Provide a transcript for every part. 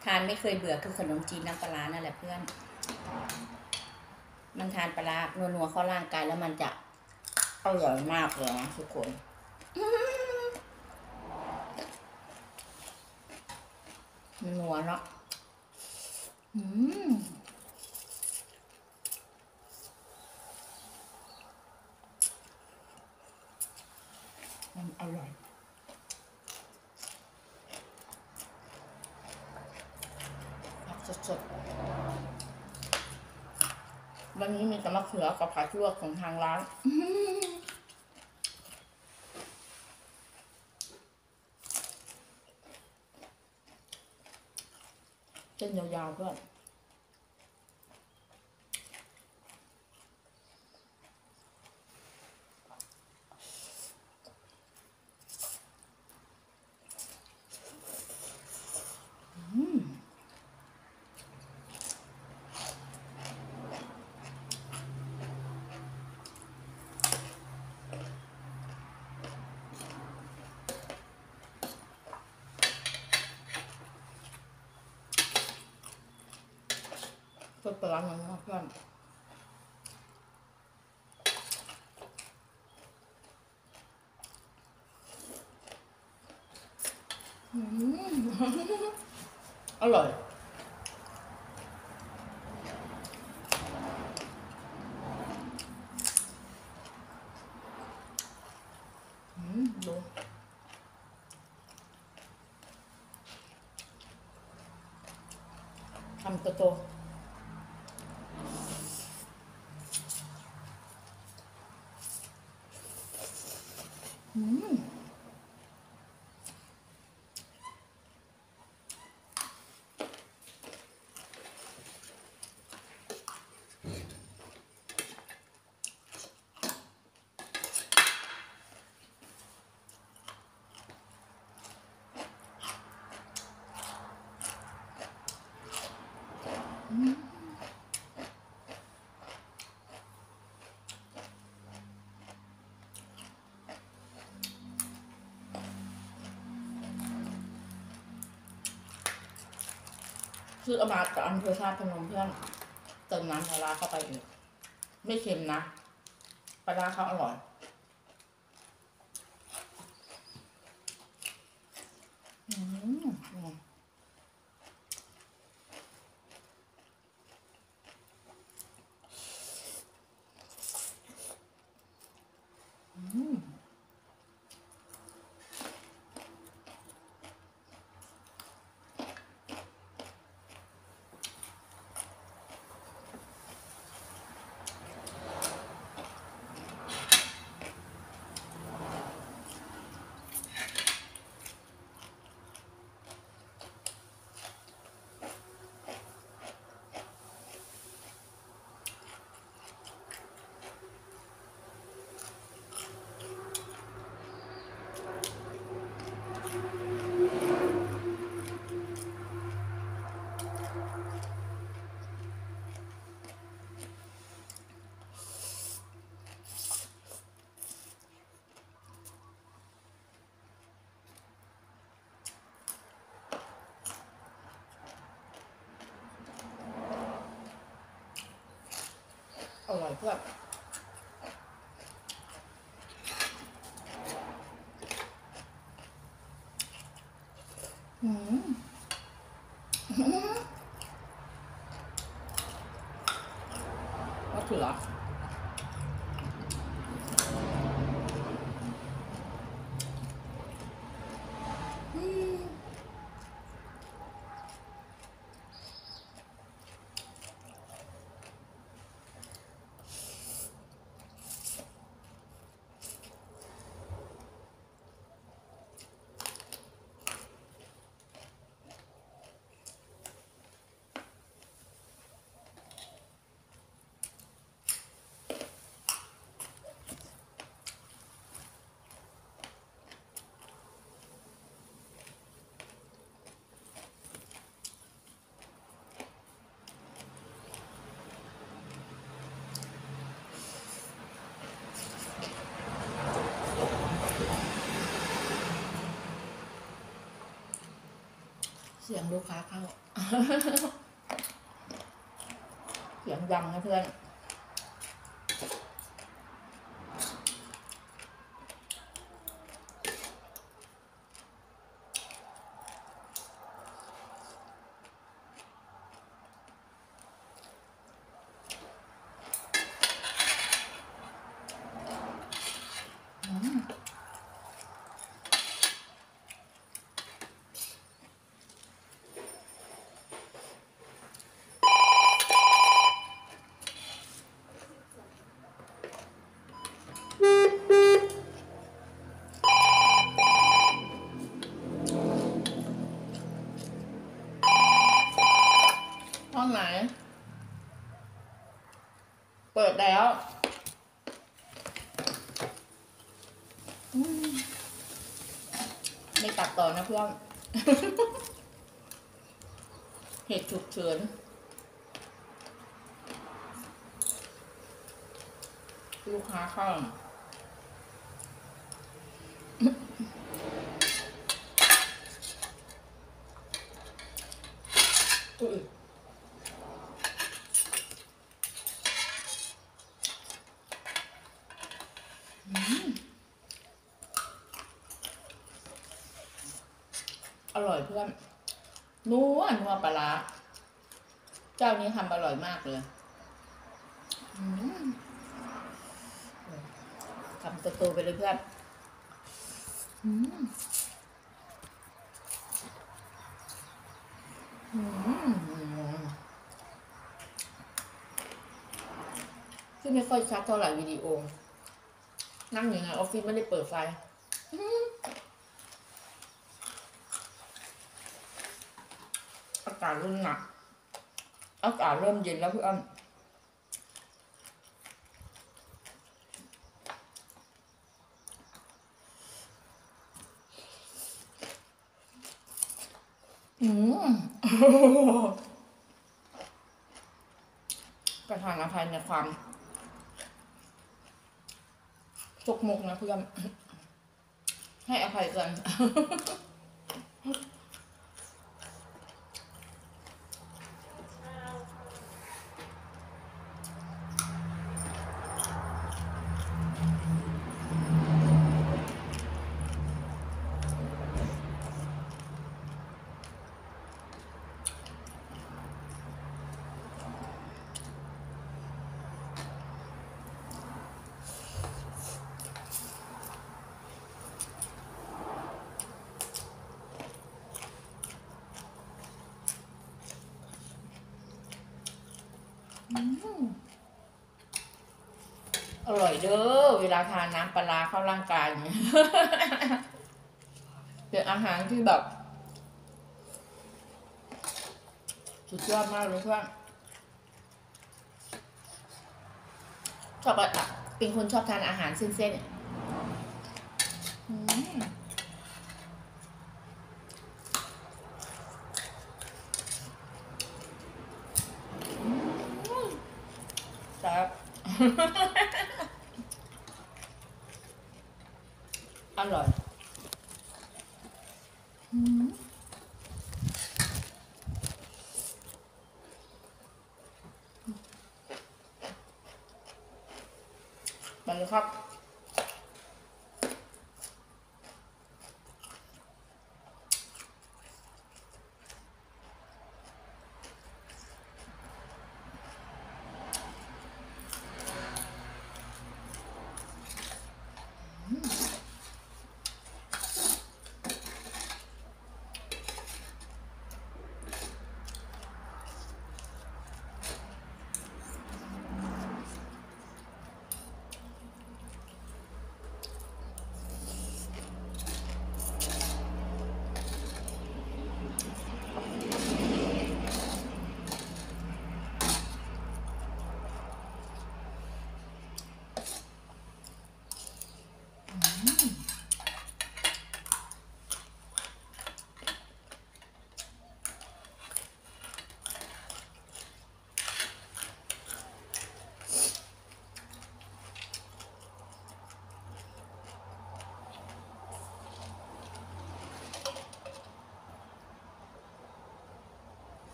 ทานไม่เคยเบื่อคือขนมจีนน้ำปลานั่นแหละเพื่อนมันทานปลานัวๆเข้าร่างกายแล้วมันจะอร่อยมากเลยนะทุกคนมันนัวเนาะมันอร่อยสดๆวันนี้มีแต่มะเขือกับผักลวกของทางร้านเส้นยาวๆเพื่อนเพื่อนปลาหน่อยนะเพื่อนอร่อยดูทำโตซื้อเอามาจากอำเภอท่าพนมเพื่อนเติมน้ำปลาเข้าไปอีกไม่เค็มนะปลาเขาอร่อยอร่อยเพื่อนมะเขือยงลูกค้าเข้า เสียงดังนะเพื่อนห้องไหนเปิดแล้วไม่ตัดต่อนะเพื่อน เหตุฉุกเฉินลูกค้าเข้าอร่อยเพื่อนนัวปลาร้าเจ้านี้ทำอร่อยมากเลยทำโตๆไปเลยเพื่อนที่ไม่ค่อยชัดเท่าไหร่วิดีโอนั่งอยู่ในออฟฟิศไม่ได้เปิดไฟอากาศเริ่มหนักอากาศเริ่มเย็นแล้วเพื่อนประทานอภัยในความตกมุกนะเพื่อนให้อภัยกันอร่อยเด้อเวลาทานน้ำปลาเข้าร่างกายเนี่ยเป็นอาหารที่แบบสุดยอดมากเลยเพื่อนชอบอะเป็นคนชอบทานอาหารเส้นๆครับ อร่อยไปเลยครับ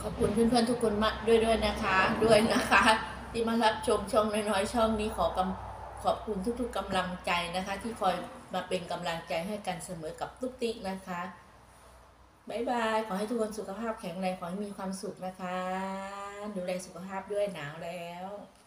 อบคุณเพื่อนๆทุกคนมาด้วยนะคะด้วยนะคะ ที่มารับชมช่องน้อยๆช่องนี้ขอบคุณทุกๆกำลังใจนะคะ ที่คอยมาเป็นกำลังใจให้กันเสมอกับตุ๊กติ๊กนะคะบ๊ายบายขอให้ทุกคนสุขภาพแข็งแรงขอให้มีความสุขนะคะดูแลสุขภาพด้วยหนาวแล้ว